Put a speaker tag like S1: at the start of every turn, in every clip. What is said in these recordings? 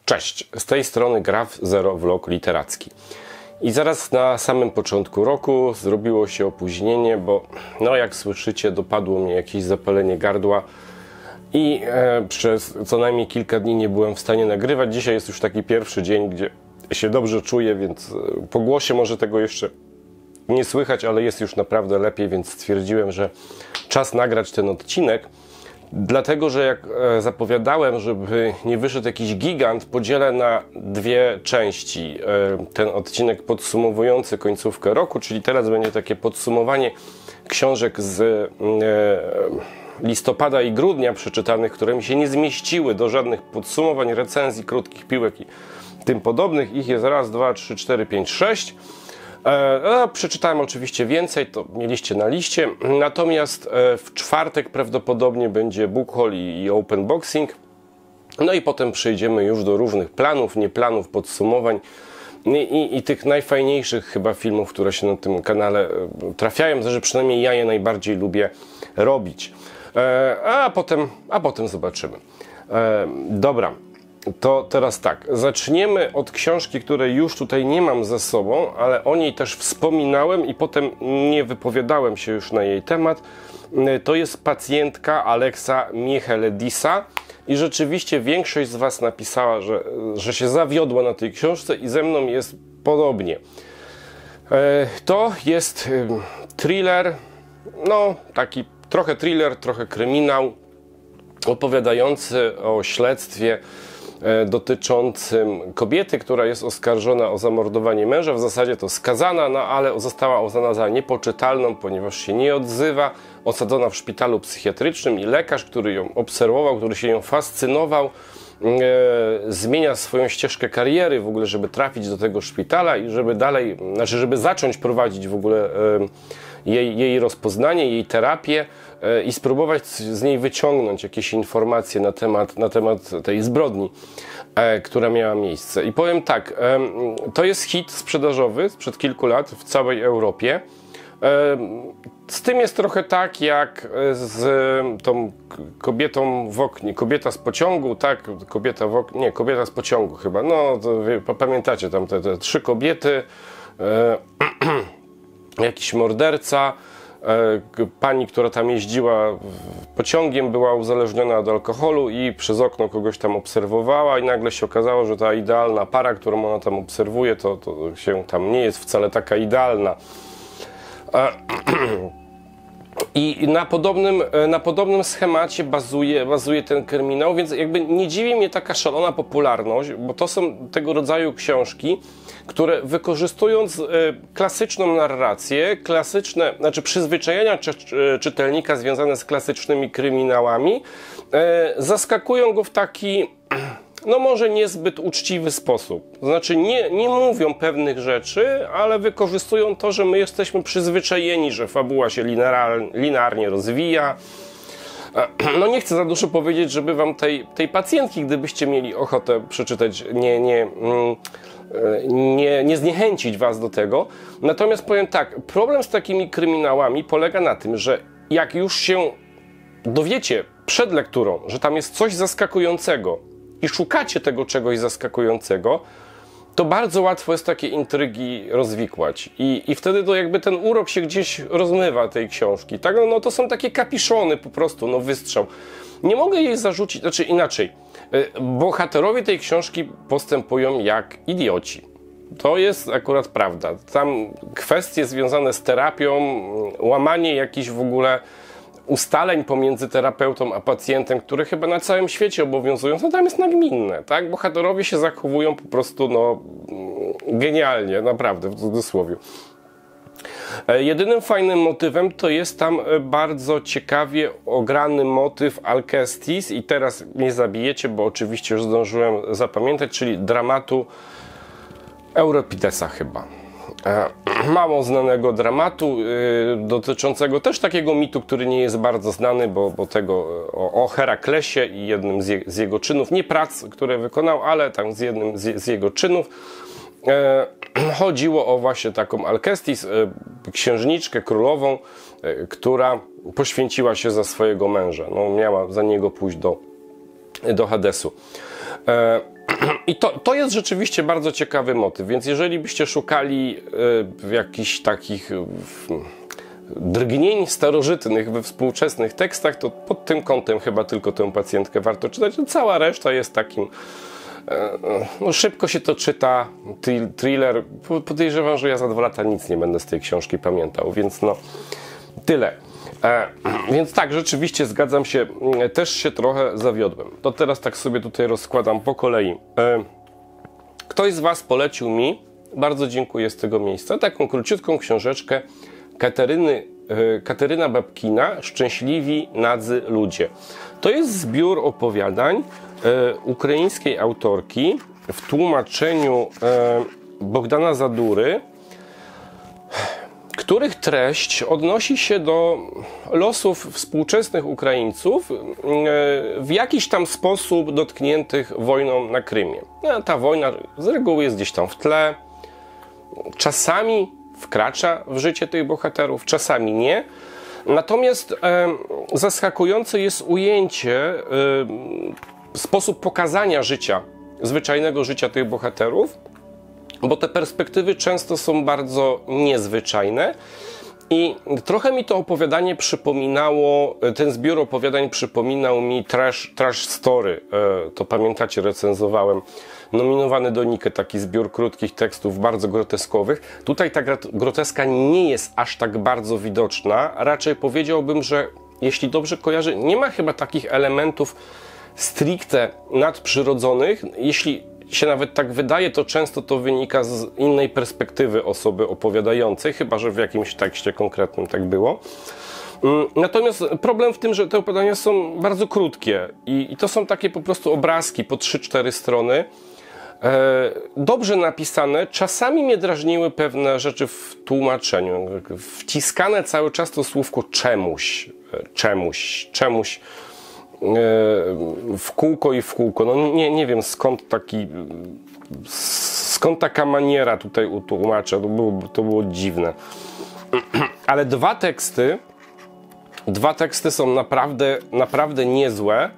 S1: Cześć, z tej strony Graf Zero Vlog literacki. I zaraz na samym początku roku zrobiło się opóźnienie, bo no jak słyszycie, dopadło mnie jakieś zapalenie gardła i przez co najmniej kilka dni nie byłem w stanie nagrywać. Dzisiaj jest już taki pierwszy dzień, gdzie się dobrze czuję, więc po głosie może tego jeszcze nie słychać, ale jest już naprawdę lepiej, więc stwierdziłem, że czas nagrać ten odcinek. Dlatego, że jak zapowiadałem, żeby nie wyszedł jakiś gigant, podzielę na dwie części ten odcinek podsumowujący końcówkę roku, czyli teraz będzie takie podsumowanie książek z listopada i grudnia przeczytanych, które mi się nie zmieściły do żadnych podsumowań, recenzji, krótkich piłek i tym podobnych. Ich jest raz, dwa, trzy, cztery, pięć, sześć. Przeczytałem oczywiście więcej, to mieliście na liście, natomiast w czwartek prawdopodobnie będzie book haul i open boxing, no i potem przejdziemy już do różnych planów, nie planów, podsumowań i tych najfajniejszych chyba filmów, które się na tym kanale trafiają, że przynajmniej ja je najbardziej lubię robić, a potem zobaczymy. Dobra. To teraz tak, zaczniemy od książki, której już tutaj nie mam ze sobą, ale o niej też wspominałem i potem nie wypowiadałem się już na jej temat. To jest Pacjentka Alexa Michaelidisa i rzeczywiście większość z Was napisała, że się zawiodła na tej książce i ze mną jest podobnie. To jest thriller, no taki trochę thriller, trochę kryminał, opowiadający o śledztwie dotyczącym kobiety, która jest oskarżona o zamordowanie męża, w zasadzie to skazana, no ale została uznana za niepoczytalną, ponieważ się nie odzywa, osadzona w szpitalu psychiatrycznym i lekarz, który ją obserwował, który się ją fascynował, zmienia swoją ścieżkę kariery w ogóle, żeby trafić do tego szpitala i żeby dalej, znaczy żeby zacząć prowadzić w ogóle jej rozpoznanie, jej terapię i spróbować z niej wyciągnąć jakieś informacje na temat tej zbrodni, która miała miejsce. I powiem tak, to jest hit sprzedażowy sprzed kilku lat w całej Europie. Z tym jest trochę tak jak z tą kobietą w oknie, kobieta z pociągu, tak, kobieta w oknie, nie, kobieta z pociągu chyba, no to pamiętacie tam te trzy kobiety, jakiś morderca, pani, która tam jeździła pociągiem, była uzależniona od alkoholu i przez okno kogoś tam obserwowała i nagle się okazało, że ta idealna para, którą ona tam obserwuje, to się tam nie jest wcale taka idealna. I na podobnym schemacie bazuje ten kryminał, więc jakby nie dziwi mnie taka szalona popularność, bo to są tego rodzaju książki, które wykorzystując klasyczną narrację, znaczy przyzwyczajenia czytelnika związane z klasycznymi kryminałami, zaskakują go w taki, no może niezbyt uczciwy sposób. Znaczy nie mówią pewnych rzeczy, ale wykorzystują to, że my jesteśmy przyzwyczajeni, że fabuła się linearnie rozwija. No nie chcę za dużo powiedzieć, żeby wam tej pacjentki, gdybyście mieli ochotę przeczytać, nie zniechęcić was do tego. Natomiast powiem tak, problem z takimi kryminałami polega na tym, że jak już się dowiecie przed lekturą, że tam jest coś zaskakującego i szukacie tego czegoś zaskakującego, to bardzo łatwo jest takie intrygi rozwikłać. I wtedy to jakby ten urok się gdzieś rozmywa tej książki. Tak? No to są takie kapiszony po prostu, no wystrzał. Nie mogę jej zarzucić, znaczy inaczej. Bohaterowie tej książki postępują jak idioci. To jest akurat prawda. Tam kwestie związane z terapią, łamanie jakichś w ogóle ustaleń pomiędzy terapeutą a pacjentem, które chyba na całym świecie obowiązują, no tam jest nagminne, tak? Bohaterowie się zachowują po prostu, no, genialnie, naprawdę, w cudzysłowie. Jedynym fajnym motywem to jest tam bardzo ciekawie ograny motyw Alcestis i teraz mnie zabijecie, bo oczywiście już zdążyłem zapamiętać, czyli dramatu Euripidesa chyba. Mało znanego dramatu, dotyczącego też takiego mitu, który nie jest bardzo znany, bo tego o Heraklesie i jednym z jego czynów, nie prac, które wykonał, ale tam z jednym z jego czynów. Chodziło o właśnie taką Alcestis, księżniczkę królową, która poświęciła się za swojego męża. No, miała za niego pójść do Hadesu. I to jest rzeczywiście bardzo ciekawy motyw, więc jeżeli byście szukali jakichś takich drgnień starożytnych we współczesnych tekstach, to pod tym kątem chyba tylko tę pacjentkę warto czytać. Cała reszta jest takim, no szybko się to czyta, thriller. Podejrzewam, że ja za 2 lata nic nie będę z tej książki pamiętał, więc no tyle. Więc tak, rzeczywiście zgadzam się, też się trochę zawiodłem. To teraz tak sobie tutaj rozkładam po kolei. Ktoś z Was polecił mi, bardzo dziękuję z tego miejsca, taką króciutką książeczkę Kateryna Babkina Szczęśliwi nadzy ludzie. To jest zbiór opowiadań ukraińskiej autorki w tłumaczeniu Bogdana Zadury, których treść odnosi się do losów współczesnych Ukraińców w jakiś tam sposób dotkniętych wojną na Krymie. No, ta wojna z reguły jest gdzieś tam w tle, czasami wkracza w życie tych bohaterów, czasami nie. Natomiast zaskakujące jest ujęcie, sposób pokazania życia, zwyczajnego życia tych bohaterów, bo te perspektywy często są bardzo niezwyczajne i trochę mi to opowiadanie przypominało, ten zbiór opowiadań przypominał mi Trash Story, to pamiętacie, recenzowałem, nominowany do Niky, taki zbiór krótkich tekstów, bardzo groteskowych. Tutaj ta groteska nie jest aż tak bardzo widoczna, raczej powiedziałbym, że jeśli dobrze kojarzę, nie ma chyba takich elementów stricte nadprzyrodzonych. Jeśli się nawet tak wydaje, to często to wynika z innej perspektywy osoby opowiadającej, chyba że w jakimś tekście konkretnym tak było. Natomiast problem w tym, że te opowiadania są bardzo krótkie i to są takie po prostu obrazki po 3-4 strony, dobrze napisane. Czasami mnie drażniły pewne rzeczy w tłumaczeniu, wciskane cały czas to słówko czemuś w kółko i w kółko. No nie wiem skąd taka maniera tutaj u tłumacza, to było dziwne. Ale dwa teksty są naprawdę niezłe.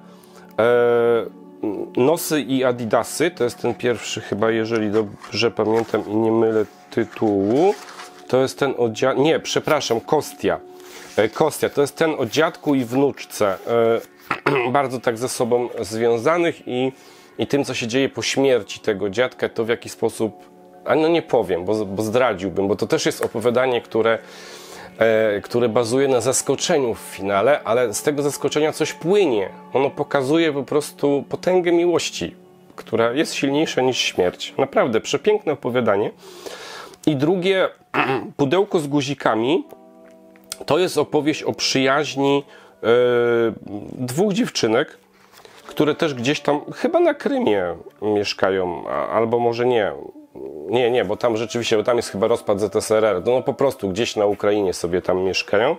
S1: Nosy i Adidasy, to jest ten pierwszy chyba, jeżeli dobrze pamiętam i nie mylę tytułu. To jest ten o nie, przepraszam, Kostia, to jest ten o dziadku i wnuczce. Bardzo tak ze sobą związanych i tym, co się dzieje po śmierci tego dziadka, to w jaki sposób, a no nie powiem, bo zdradziłbym, bo to też jest opowiadanie, które bazuje na zaskoczeniu w finale, ale z tego zaskoczenia coś płynie. Ono pokazuje po prostu potęgę miłości, która jest silniejsza niż śmierć. Naprawdę przepiękne opowiadanie. I drugie, Pudełko z guzikami, to jest opowieść o przyjaźni dwóch dziewczynek, które też gdzieś tam, chyba na Krymie mieszkają, albo może nie. Nie, bo tam rzeczywiście, bo tam jest chyba rozpad ZSRR. No po prostu gdzieś na Ukrainie sobie tam mieszkają.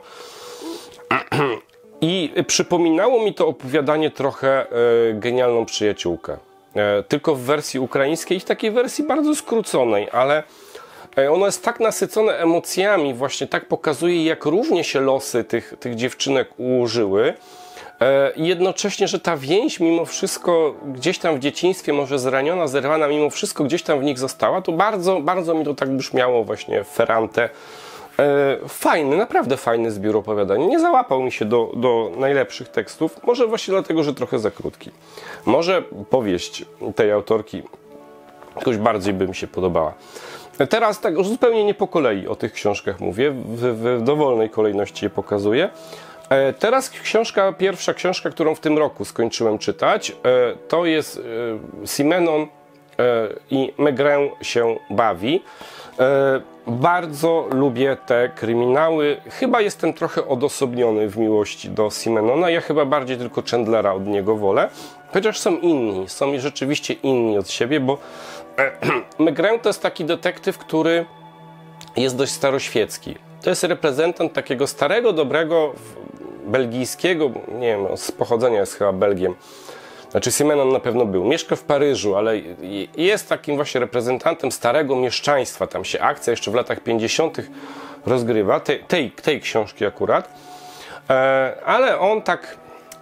S1: I przypominało mi to opowiadanie trochę Genialną przyjaciółkę. Tylko w wersji ukraińskiej i w takiej wersji bardzo skróconej, ale ono jest tak nasycone emocjami, właśnie tak pokazuje, jak różnie się losy tych dziewczynek ułożyły. I jednocześnie, że ta więź mimo wszystko gdzieś tam w dzieciństwie, może zraniona, zerwana, mimo wszystko gdzieś tam w nich została, to bardzo, bardzo mi to tak brzmiało właśnie w Ferrante. Fajny, naprawdę fajny zbiór opowiadań. Nie załapał mi się do najlepszych tekstów, może właśnie dlatego, że trochę za krótki. Może powieść tej autorki jakoś bardziej by mi się podobała. Teraz tak zupełnie nie po kolei o tych książkach mówię, w dowolnej kolejności je pokazuję. Teraz pierwsza książka, którą w tym roku skończyłem czytać, to jest Simenon i Maigret się bawi. Bardzo lubię te kryminały. Chyba jestem trochę odosobniony w miłości do Simenona. Ja chyba bardziej tylko Chandlera od niego wolę. Chociaż są rzeczywiście inni od siebie, bo Maigret to jest taki detektyw, który jest dość staroświecki. To jest reprezentant takiego starego, dobrego, belgijskiego, nie wiem, z pochodzenia jest chyba Belgiem. Znaczy Simenon na pewno był. Mieszka w Paryżu, ale jest takim właśnie reprezentantem starego mieszczaństwa. Tam się akcja jeszcze w latach 50. rozgrywa, tej książki akurat. Ale on tak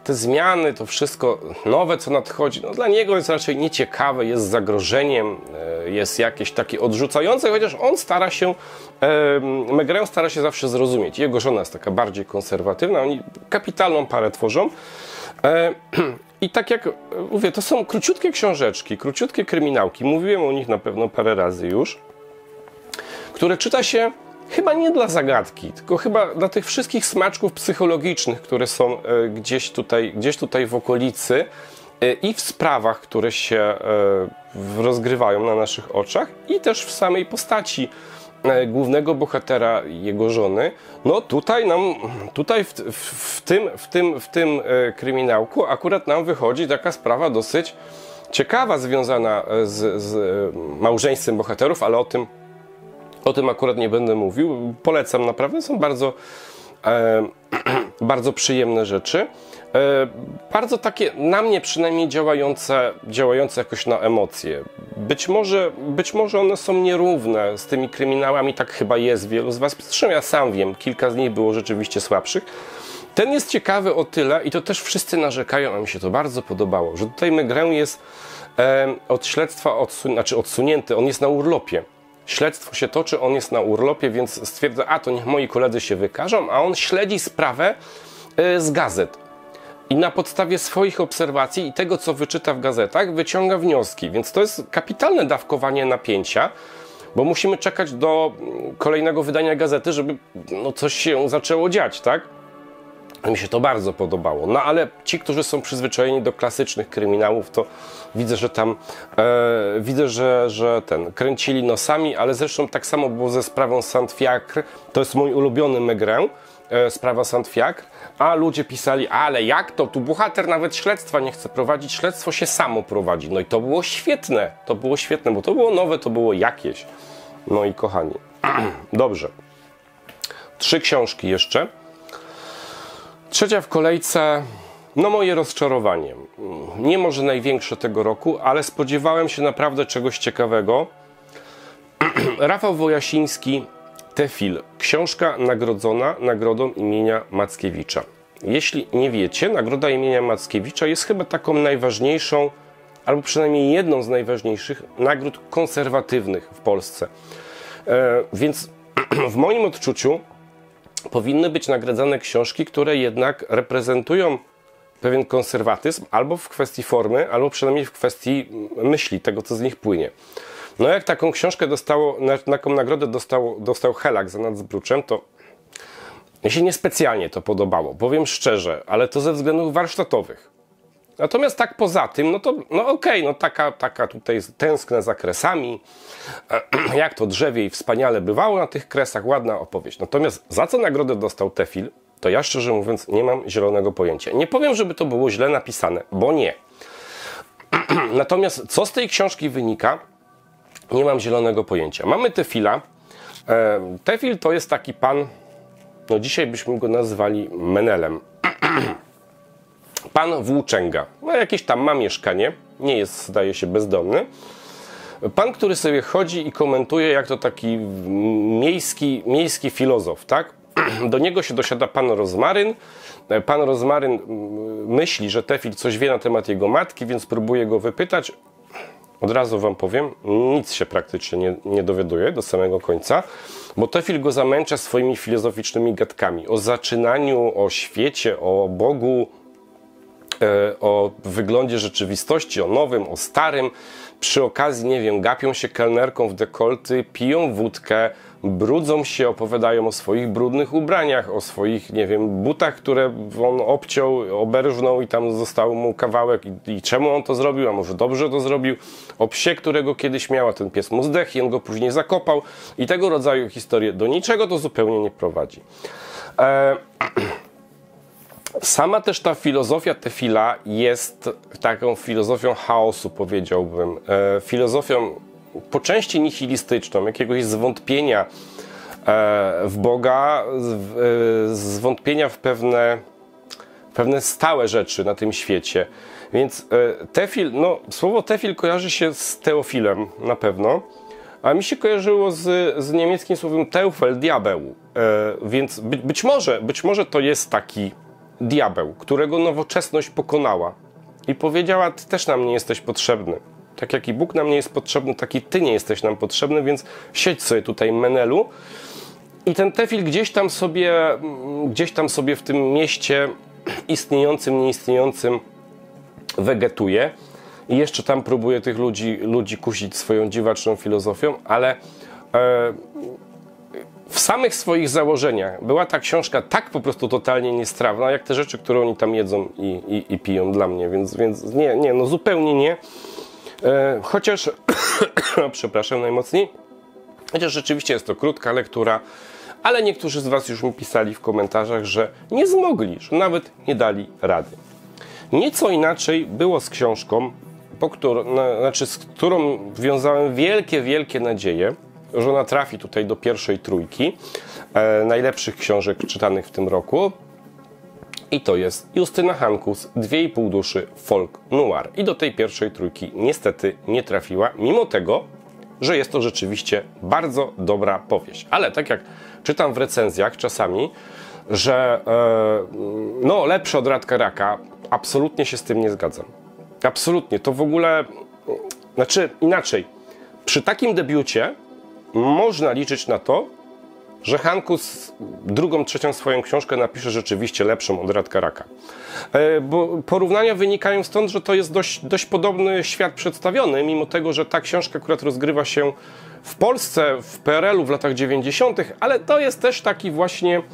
S1: te zmiany, to wszystko nowe, co nadchodzi, no dla niego jest raczej nieciekawe, jest zagrożeniem, jest jakieś takie odrzucające, chociaż on stara się, Maigret stara się zawsze zrozumieć. Jego żona jest taka bardziej konserwatywna, oni kapitalną parę tworzą. I tak jak mówię, to są króciutkie książeczki, króciutkie kryminałki, mówiłem o nich na pewno parę razy już, które czyta się chyba nie dla zagadki, tylko chyba dla tych wszystkich smaczków psychologicznych, które są gdzieś tutaj w okolicy i w sprawach, które się rozgrywają na naszych oczach, i też w samej postaci głównego bohatera i jego żony. No tutaj w tym kryminałku akurat nam wychodzi taka sprawa dosyć ciekawa, związana z małżeństwem bohaterów, ale o tym akurat nie będę mówił. Polecam, naprawdę są bardzo przyjemne rzeczy. Bardzo takie, na mnie przynajmniej działające jakoś na emocje. Być może one są nierówne z tymi kryminałami, tak chyba jest wielu z was. Zresztą ja sam wiem, kilka z nich było rzeczywiście słabszych. Ten jest ciekawy o tyle, i to też wszyscy narzekają, a mi się to bardzo podobało, że tutaj Maigret jest od śledztwa odsunięty, on jest na urlopie. Śledztwo się toczy, on jest na urlopie, więc stwierdza, to niech moi koledzy się wykażą, a on śledzi sprawę z gazet. I na podstawie swoich obserwacji i tego, co wyczyta w gazetach, wyciąga wnioski. Więc to jest kapitalne dawkowanie napięcia, bo musimy czekać do kolejnego wydania gazety, żeby coś się zaczęło dziać, tak? Mi się to bardzo podobało. No ale ci, którzy są przyzwyczajeni do klasycznych kryminałów, to widzę, że tam że kręcili nosami, ale zresztą tak samo było ze sprawą Saint-Fiacre. To jest mój ulubiony Maigret, sprawa Saint-Fiacre, a ludzie pisali, ale jak to? Tu bohater nawet śledztwa nie chce prowadzić, śledztwo się samo prowadzi. No i to było świetne, bo to było nowe, to było jakieś. No i kochani, dobrze. 3 książki jeszcze. Trzecia w kolejce, moje rozczarowanie. Nie może największe tego roku, ale spodziewałem się naprawdę czegoś ciekawego. Rafał Wojasiński, Tefil. Książka nagrodzona nagrodą imienia Mackiewicza. Jeśli nie wiecie, nagroda imienia Mackiewicza jest chyba taką najważniejszą, albo przynajmniej jedną z najważniejszych nagród konserwatywnych w Polsce. Więc w moim odczuciu powinny być nagradzane książki, które jednak reprezentują pewien konserwatyzm, albo w kwestii formy, albo przynajmniej w kwestii myśli, tego co z nich płynie. No jak taką książkę taką nagrodę dostał Helak za Nadzbruczem, to mi się niespecjalnie to podobało, powiem szczerze, ale to ze względów warsztatowych. Natomiast tak poza tym, taka tutaj tęsknę za kresami, jak to drzewie i wspaniale bywało na tych kresach, ładna opowieść. Natomiast za co nagrodę dostał Tefil, to ja szczerze mówiąc nie mam zielonego pojęcia. Nie powiem, żeby to było źle napisane, bo nie. Natomiast co z tej książki wynika, nie mam zielonego pojęcia. Mamy Tefila. Tefil to jest taki pan, dzisiaj byśmy go nazwali Menelem. Pan włóczęga. Jakieś tam ma mieszkanie, nie jest, zdaje się, bezdomny. Pan, który sobie chodzi i komentuje, jak to taki miejski filozof, tak? Do niego się dosiada pan Rozmaryn. Pan Rozmaryn myśli, że Tefil coś wie na temat jego matki, więc próbuje go wypytać. Od razu wam powiem, nic się praktycznie nie dowiaduje do samego końca, bo Tefil go zamęcza swoimi filozoficznymi gadkami o zaczynaniu, o świecie, o Bogu, o wyglądzie rzeczywistości, o nowym, o starym. Przy okazji, nie wiem, gapią się kelnerką w dekolty, piją wódkę, brudzą się, opowiadają o swoich brudnych ubraniach, o swoich, nie wiem, butach, które on obciął, oberżnął i tam został mu kawałek i czemu on to zrobił, a może dobrze to zrobił, o psie, którego kiedyś miał, a ten pies mu zdechł i on go później zakopał i tego rodzaju historie do niczego to zupełnie nie prowadzi. Sama też ta filozofia Tefila jest taką filozofią chaosu, powiedziałbym. Filozofią po części nihilistyczną, jakiegoś zwątpienia w Boga, zwątpienia w pewne stałe rzeczy na tym świecie. Więc Tefil, słowo Tefil kojarzy się z Teofilem na pewno, a mi się kojarzyło z niemieckim słowem Teufel, diabeł. Więc być może to jest taki diabeł, którego nowoczesność pokonała i powiedziała: ty też nam nie jesteś potrzebny. Tak jak i Bóg nam nie jest potrzebny, tak i ty nie jesteś nam potrzebny, więc siedź sobie tutaj, menelu. I ten Tefil gdzieś tam sobie w tym mieście istniejącym, nieistniejącym wegetuje i jeszcze tam próbuje tych ludzi kusić swoją dziwaczną filozofią, ale w samych swoich założeniach była ta książka tak po prostu totalnie niestrawna, jak te rzeczy, które oni tam jedzą i piją dla mnie, więc nie, no zupełnie nie. Chociaż, przepraszam najmocniej, chociaż rzeczywiście jest to krótka lektura, ale niektórzy z was już mi pisali w komentarzach, że nie zmogli, że nawet nie dali rady. Nieco inaczej było z książką, z którą wiązałem wielkie nadzieje, że ona trafi tutaj do pierwszej trójki najlepszych książek czytanych w tym roku. I to jest Justyna Hankus, 2,5 duszy folk noir. I do tej pierwszej trójki niestety nie trafiła, mimo tego, że jest to rzeczywiście bardzo dobra powieść. Ale tak jak czytam w recenzjach czasami, że no lepsze od Radka Raka, absolutnie się z tym nie zgadzam. Absolutnie. To w ogóle, znaczy inaczej. Przy takim debiucie można liczyć na to, że Hankus drugą, trzecią swoją książkę napisze rzeczywiście lepszą od Radka Raka. Bo porównania wynikają stąd, że to jest dość podobny świat przedstawiony, mimo tego, że ta książka akurat rozgrywa się w Polsce, w PRL-u w latach 90., ale to jest też taki właśnie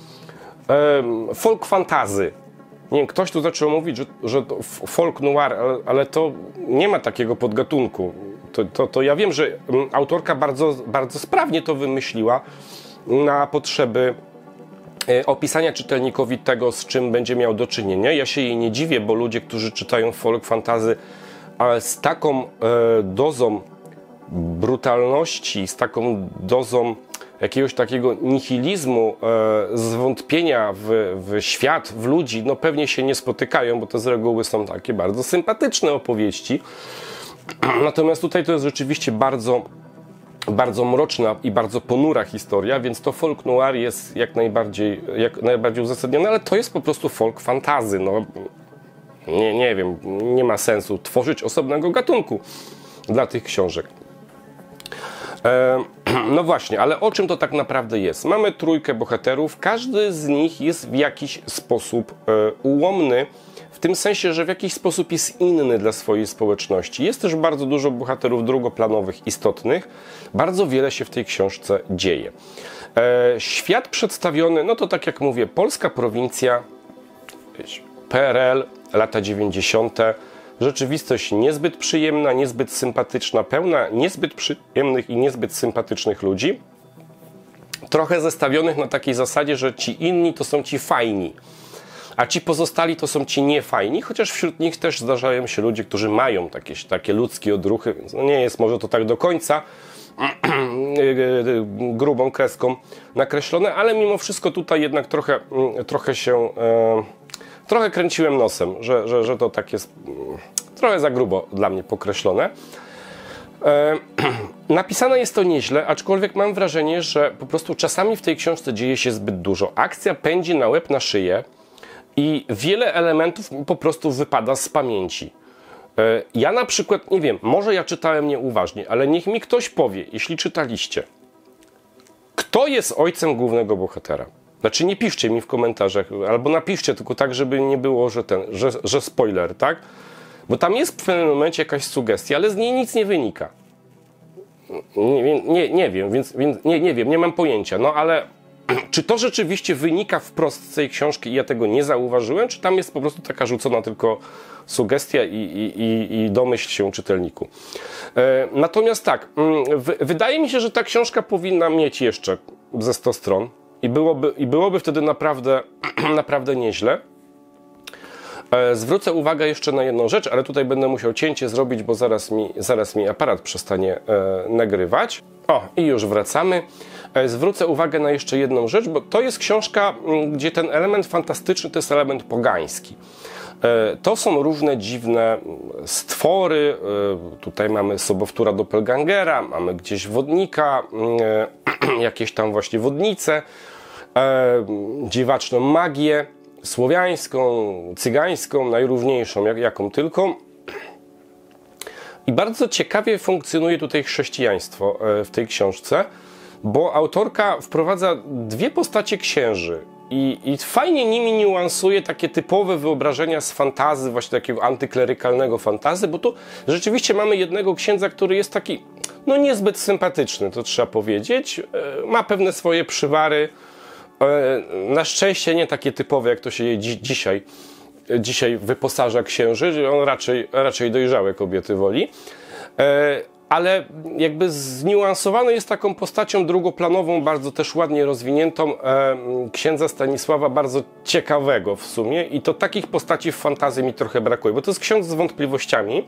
S1: folk fantazy. Nie wiem, ktoś tu zaczął mówić, że to folk noir, ale to nie ma takiego podgatunku. To ja wiem, że autorka bardzo sprawnie to wymyśliła na potrzeby opisania czytelnikowi tego, z czym będzie miał do czynienia. Ja się jej nie dziwię, bo ludzie, którzy czytają folk fantasy, ale z taką dozą brutalności, z taką dozą jakiegoś takiego nihilizmu, zwątpienia w świat, w ludzi, no pewnie się nie spotykają, bo to z reguły są takie bardzo sympatyczne opowieści. Natomiast tutaj to jest rzeczywiście bardzo mroczna i bardzo ponura historia, więc to folk noir jest jak najbardziej uzasadnione, ale to jest po prostu folk fantazy. No, nie wiem, nie ma sensu tworzyć osobnego gatunku dla tych książek. No właśnie, ale o czym to tak naprawdę jest? Mamy trójkę bohaterów, każdy z nich jest w jakiś sposób ułomny, w tym sensie, że w jakiś sposób jest inny dla swojej społeczności. Jest też bardzo dużo bohaterów drugoplanowych, istotnych. Bardzo wiele się w tej książce dzieje. Świat przedstawiony, no to tak jak mówię, polska prowincja, PRL, lata 90., rzeczywistość niezbyt przyjemna, niezbyt sympatyczna, pełna niezbyt przyjemnych i niezbyt sympatycznych ludzi. Trochę zestawionych na takiej zasadzie, że ci inni to są ci fajni, a ci pozostali to są ci niefajni, chociaż wśród nich też zdarzają się ludzie, którzy mają takie ludzkie odruchy, więc no nie jest może to tak do końca grubą kreską nakreślone, ale mimo wszystko tutaj jednak trochę kręciłem nosem, że to tak jest trochę za grubo dla mnie pokreślone. Napisane jest to nieźle, aczkolwiek mam wrażenie, że po prostu czasami w tej książce dzieje się zbyt dużo. Akcja pędzi na łeb, na szyję i wiele elementów po prostu wypada z pamięci. Ja na przykład, nie wiem, może ja czytałem nieuważnie, ale niech mi ktoś powie, jeśli czytaliście, kto jest ojcem głównego bohatera. Znaczy nie piszcie mi w komentarzach, albo napiszcie tylko tak, żeby nie było, że spoiler, tak? Bo tam jest w pewnym momencie jakaś sugestia, ale z niej nic nie wynika. Nie wiem, więc nie wiem, nie mam pojęcia. No ale czy to rzeczywiście wynika wprost z tej książki i ja tego nie zauważyłem, czy tam jest po prostu taka rzucona tylko sugestia i domyśl się czytelniku. Natomiast tak, wydaje mi się, że ta książka powinna mieć jeszcze ze 100 stron i byłoby wtedy naprawdę nieźle. Zwrócę uwagę jeszcze na jedną rzecz, ale tutaj będę musiał cięcie zrobić, bo zaraz mi aparat przestanie nagrywać. O, i już wracamy. Zwrócę uwagę na jeszcze jedną rzecz, bo to jest książka, gdzie ten element fantastyczny to jest element pogański. To są różne dziwne stwory. Tutaj mamy sobowtóra doppelgangera, mamy gdzieś wodnika, jakieś tam właśnie wodnice, dziwaczną magię. słowiańską, cygańską, najróżniejszą, jaką tylko. I bardzo ciekawie funkcjonuje tutaj chrześcijaństwo w tej książce, bo autorka wprowadza dwie postacie księży i fajnie nimi niuansuje takie typowe wyobrażenia z fantasy, właśnie takiego antyklerykalnego fantasy, bo tu rzeczywiście mamy jednego księdza, który jest taki, no niezbyt sympatyczny, to trzeba powiedzieć, ma pewne swoje przywary, na szczęście nie takie typowe, jak to się je dzisiaj wyposaża księży, on raczej dojrzałe kobiety woli, ale jakby zniuansowany jest taką postacią drugoplanową, bardzo też ładnie rozwiniętą, księdza Stanisława, bardzo ciekawego w sumie, i to takich postaci w fantazji mi trochę brakuje, bo to jest ksiądz z wątpliwościami,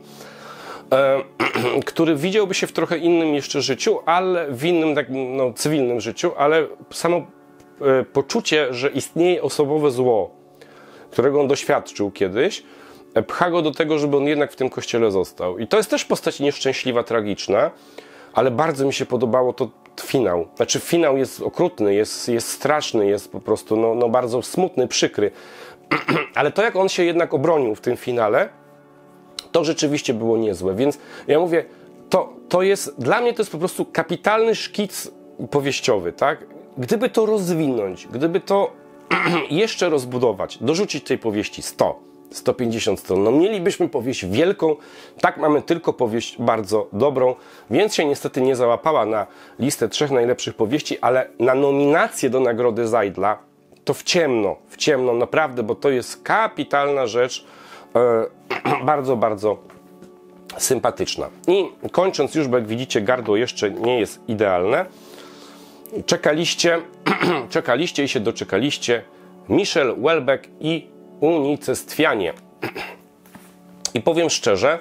S1: który widziałby się w trochę innym jeszcze życiu, ale w innym no, cywilnym życiu, ale samo poczucie, że istnieje osobowe zło, którego on doświadczył kiedyś, pcha go do tego, żeby on jednak w tym kościele został. I to jest też postać nieszczęśliwa, tragiczna, ale bardzo mi się podobało to finał. Znaczy finał jest okrutny, jest straszny, jest po prostu no bardzo smutny, przykry. Ale to, jak on się jednak obronił w tym finale, to rzeczywiście było niezłe. Więc ja mówię, to jest, dla mnie to jest po prostu kapitalny szkic powieściowy, tak? Gdyby to rozwinąć, gdyby to jeszcze rozbudować, dorzucić tej powieści 150 stron, no mielibyśmy powieść wielką. Tak, mamy tylko powieść bardzo dobrą, więc się niestety nie załapała na listę 3 najlepszych powieści, ale na nominację do nagrody Zajdla to w ciemno naprawdę, bo to jest kapitalna rzecz, bardzo, bardzo sympatyczna. I kończąc już, bo jak widzicie, gardło jeszcze nie jest idealne. Czekaliście i się doczekaliście. Michel Houellebecq i unicestwianie. I powiem szczerze,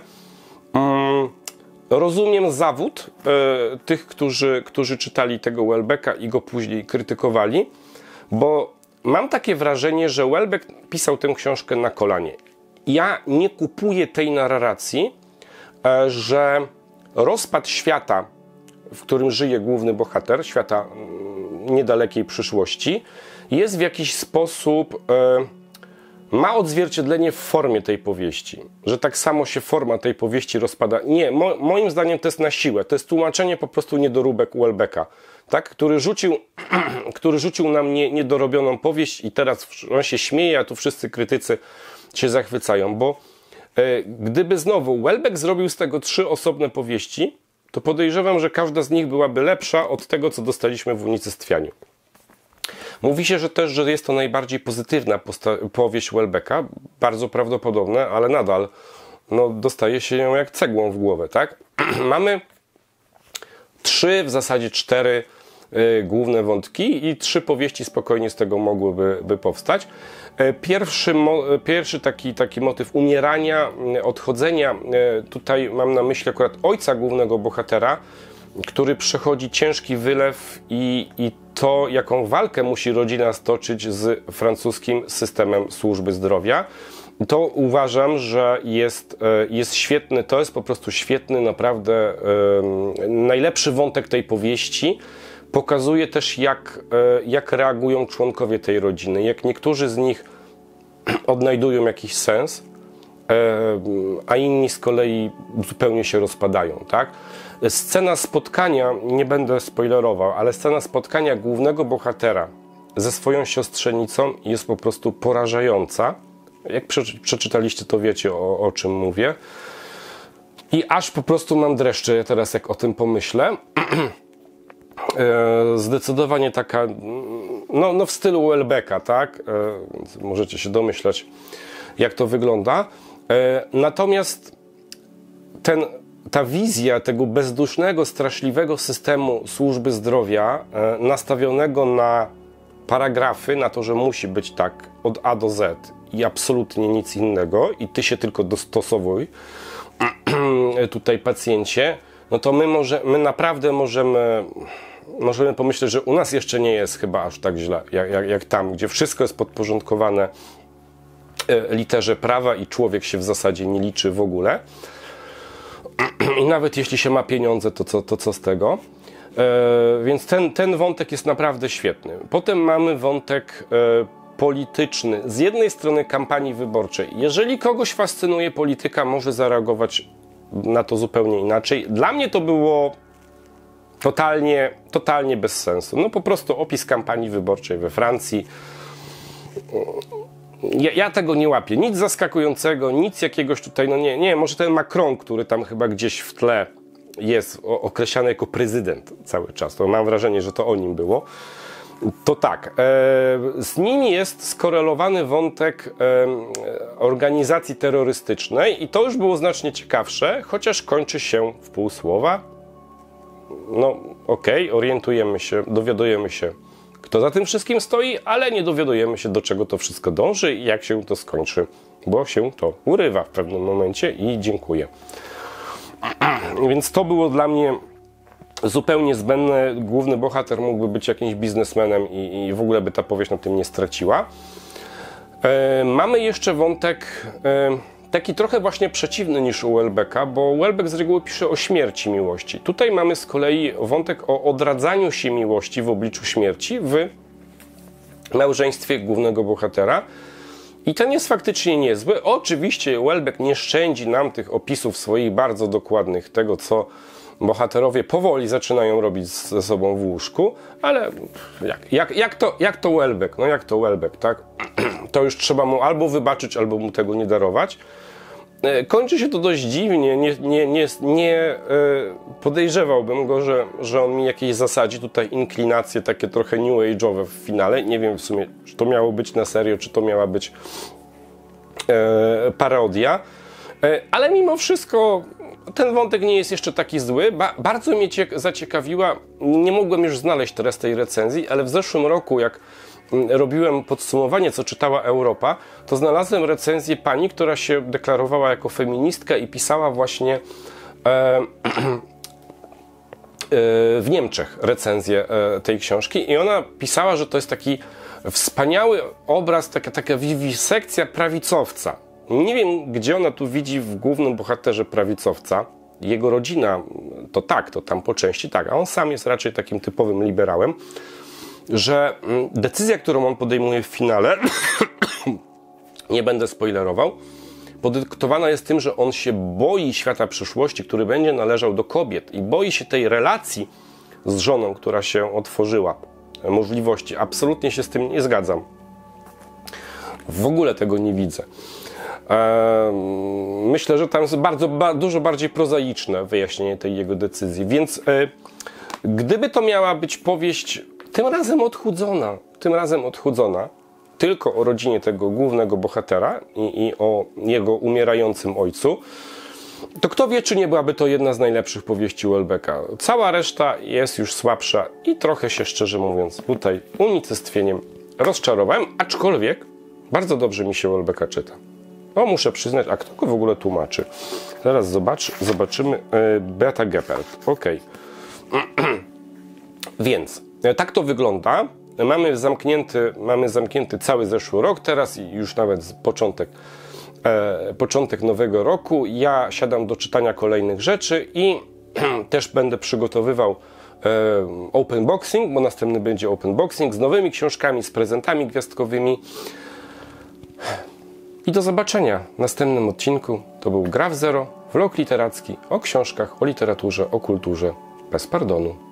S1: rozumiem zawód tych, którzy czytali tego Houellebecqa i go później krytykowali, bo mam takie wrażenie, że Houellebecq pisał tę książkę na kolanie. Ja nie kupuję tej narracji, że rozpad świata, w którym żyje główny bohater, świata niedalekiej przyszłości, jest w jakiś sposób, ma odzwierciedlenie w formie tej powieści. Że tak samo się forma tej powieści rozpada. Nie, moim zdaniem to jest na siłę. To jest tłumaczenie po prostu niedoróbek Houellebecqa, tak? Który rzucił nam niedorobioną powieść i teraz on się śmieje, a tu wszyscy krytycy się zachwycają, bo gdyby znowu Houellebecq zrobił z tego 3 osobne powieści, to podejrzewam, że każda z nich byłaby lepsza od tego, co dostaliśmy w unicestwianiu. Mówi się, że też, że jest to najbardziej pozytywna powieść Houellebecqa, bardzo prawdopodobne, ale nadal dostaje się ją jak cegłą w głowę, tak? Mamy 3, w zasadzie 4 główne wątki i 3 powieści spokojnie z tego mogłyby powstać. Pierwszy taki motyw umierania, odchodzenia, tutaj mam na myśli akurat ojca głównego bohatera, który przechodzi ciężki wylew i to, jaką walkę musi rodzina stoczyć z francuskim systemem służby zdrowia. To uważam, że jest świetny, to jest po prostu świetny, naprawdę najlepszy wątek tej powieści. Pokazuje też, jak reagują członkowie tej rodziny, jak niektórzy z nich odnajdują jakiś sens, a inni z kolei zupełnie się rozpadają, tak? Scena spotkania, nie będę spoilerował, ale scena spotkania głównego bohatera ze swoją siostrzenicą jest po prostu porażająca. Jak przeczytaliście, to wiecie, o czym mówię. I aż po prostu mam dreszcze teraz, jak o tym pomyślę. Zdecydowanie taka, no w stylu Houellebecqa, tak? Możecie się domyślać, jak to wygląda. Natomiast ta wizja tego bezdusznego, straszliwego systemu służby zdrowia, nastawionego na paragrafy, na to, że musi być tak od A do Z i absolutnie nic innego i ty się tylko dostosowuj tutaj pacjencie, no to my naprawdę możemy pomyśleć, że u nas jeszcze nie jest chyba aż tak źle, jak tam, gdzie wszystko jest podporządkowane literze prawa i człowiek się w zasadzie nie liczy w ogóle. I nawet jeśli się ma pieniądze, to co z tego? Więc ten wątek jest naprawdę świetny. Potem mamy wątek polityczny z jednej strony kampanii wyborczej. Jeżeli kogoś fascynuje polityka, może zareagować na to zupełnie inaczej. Dla mnie to było totalnie bez sensu. No po prostu opis kampanii wyborczej we Francji. Ja tego nie łapię. Nic zaskakującego, nic jakiegoś tutaj, no nie, może ten Macron, który tam chyba gdzieś w tle jest określany jako prezydent cały czas. To mam wrażenie, że to o nim było. To tak, z nimi jest skorelowany wątek organizacji terrorystycznej i to już było znacznie ciekawsze, chociaż kończy się w pół słowa. No okej, orientujemy się, dowiadujemy się, kto za tym wszystkim stoi, ale nie dowiadujemy się, do czego to wszystko dąży i jak się to skończy, bo się to urywa w pewnym momencie i dziękuję. Więc to było dla mnie zupełnie zbędne. Główny bohater mógłby być jakimś biznesmenem i w ogóle by ta powieść na tym nie straciła. Mamy jeszcze wątek taki trochę właśnie przeciwny niż u Houellebecqa, bo Houellebecq z reguły pisze o śmierci miłości. Tutaj mamy z kolei wątek o odradzaniu się miłości w obliczu śmierci w małżeństwie głównego bohatera. I ten jest faktycznie niezły. Oczywiście Houellebecq nie szczędzi nam tych opisów swoich bardzo dokładnych, tego co bohaterowie powoli zaczynają robić ze sobą w łóżku, ale jak to Houellebecq? No jak to Houellebecq, tak? To już trzeba mu albo wybaczyć, albo mu tego nie darować. Kończy się to dość dziwnie, nie podejrzewałbym go, że on mi jakieś zasadzi tutaj inklinacje takie trochę new age'owe w finale. Nie wiem w sumie, czy to miało być na serio, czy to miała być parodia. Ale mimo wszystko ten wątek nie jest jeszcze taki zły. Bardzo mnie zaciekawiła, nie mogłem już znaleźć teraz tej recenzji, ale w zeszłym roku, jak robiłem podsumowanie, co czytała Europa, to znalazłem recenzję pani, która się deklarowała jako feministka i pisała właśnie w Niemczech recenzję tej książki i ona pisała, że to jest taki wspaniały obraz, taka wiwisekcja prawicowca. Nie wiem, gdzie ona tu widzi w głównym bohaterze prawicowca. Jego rodzina to tak, to tam po części tak, a on sam jest raczej takim typowym liberałem, że decyzja, którą on podejmuje w finale, nie będę spoilerował, podyktowana jest tym, że on się boi świata przyszłości, który będzie należał do kobiet i boi się tej relacji z żoną, która się otworzyła, możliwości. Absolutnie się z tym nie zgadzam. W ogóle tego nie widzę. Myślę, że tam jest dużo bardziej prozaiczne wyjaśnienie tej jego decyzji, więc gdyby to miała być powieść tym razem odchudzona, tylko o rodzinie tego głównego bohatera i o jego umierającym ojcu, to kto wie, czy nie byłaby to jedna z najlepszych powieści Houellebecqa. Cała reszta jest już słabsza i trochę się, szczerze mówiąc, tutaj unicestwieniem rozczarowałem, aczkolwiek bardzo dobrze mi się Houellebecqa czyta. O, muszę przyznać, a kto go w ogóle tłumaczy? Zaraz zobaczymy. Beata Geppert. Ok. Więc tak to wygląda. Mamy zamknięty cały zeszły rok teraz i już nawet początek nowego roku. Ja siadam do czytania kolejnych rzeczy i też będę przygotowywał open boxing, bo następny będzie open boxing z nowymi książkami, z prezentami gwiazdkowymi. I do zobaczenia w następnym odcinku. To był Gra w Zero, vlog literacki o książkach, o literaturze, o kulturze bez pardonu.